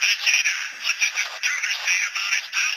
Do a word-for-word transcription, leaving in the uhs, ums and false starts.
What does the intruder say about his pal?